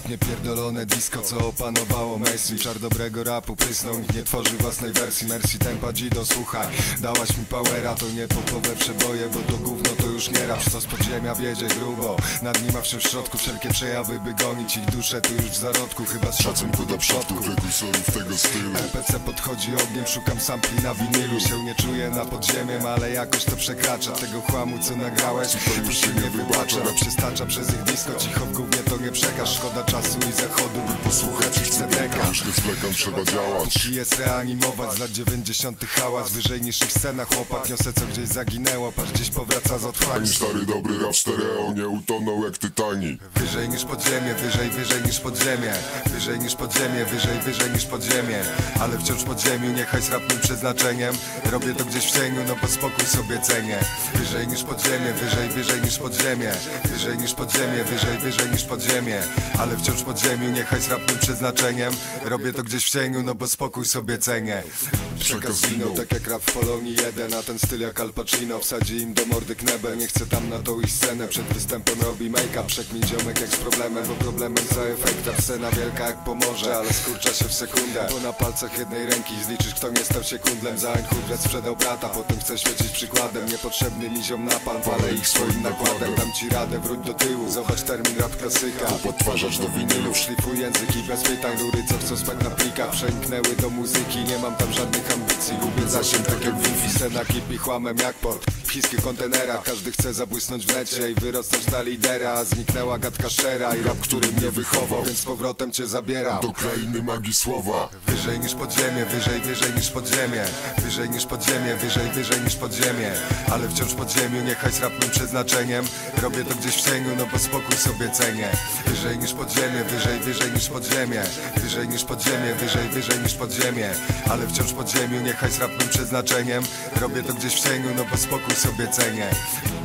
Niepierdolone disco, co opanowało mainstream. Czar dobrego rapu prysnął, nikt nie tworzy własnej wersji. Mercy tempa Gido, słuchaj, dałaś mi powera. To nie popowe przeboje, bo to gówno to już nie rap. Co z podziemia wiedzie grubo, nad nim a w środku wszelkie przejawy, by gonić ich duszę tu już w zarodku. Chyba z szacunku do przodków, prekursorów tego stylu. RPC podchodzi ogniem, szukam sampli na winylu. Się nie czuję na podziemiem, ale jakoś to przekracza. Tego chłamu co nagrałeś, już się nie wybacza. Rap się stacza przez ich disco, cicho w gównie to nie przekaż. Szkoda czasu i zachodu, by posłuchać ich CDK. Już nie zwlekam, trzeba działać. Jest reanimować z lat 90. hałas. Wyżej niż ich scenach chłopak niosę co gdzieś zaginęło. Patrz gdzieś powraca z otchłani. Ani stary dobry rap stereo nie utonął jak Tytani. Wyżej niż podziemie, wyżej niż podziemie. Wyżej niż podziemie, wyżej niż podziemie. Ale wciąż podziemiu, niechaj z rapnym przeznaczeniem. Robię to gdzieś w cieniu, no bo spokój sobie cenię. Wyżej niż podziemie, wyżej niż podziemie. Wyżej niż podziemie, wyżej niż podziemie. Ale wciąż podziemiu, niechaj z rapnym przeznaczeniem. Robię to gdzieś w cieniu, no bo spokój sobie cenię. Przekaz zginął, tak jak rap w Polonii 1. A ten styl jak Al Pacino wsadzi im do mordy knebel. Nie chcę tam na tą ich scenę, przed występem robi make-up. Przekmin ziomek jak z problemem, bo problemem za efekta. Scena wielka jak pomoże, ale skurcza się w sekundę. Bo na palcach jednej ręki zliczysz kto nie stał się kundlem. Za Eindhoven sprzedał brata, potem chcę świecić przykładem. Niepotrzebny mi ziom na pan, walę ich swoim nakładem. Dam ci radę, wróć do tyłu, zobacz termin rap klasyka. To podtwarzacz do winylu. Szlifuj języki bez pytań, rury co chcą spać na plikach. Przeniknęły do muzyki, nie mam tam żadnych ambicji. Lubię zasięg tak jak Wi-Fi, scena kipi chłamem jak port. W chińskich kontenerach każdy chce zabłysnąć w necie i wyrosnąć na lidera. A zniknęła gadka szczera i rap, który mnie wychował, więc z powrotem cię zabieram Do krainy magii słowa. Wyżej niż podziemie, wyżej niż podziemie. Wyżej niż podziemie, wyżej niż podziemie. Ale wciąż podziemiu, niechaj z rapnym przeznaczeniem. Robię to gdzieś w cieniu, no bo spokój sobie cenię. Wyżej niż podziemie, wyżej niż podziemie. Wyżej niż podziemie, wyżej niż podziemie. Ale wciąż podziemiu, niechaj z rapnym przeznaczeniem. Robię to gdzieś w cieniu, no bo spokój sobie cenię.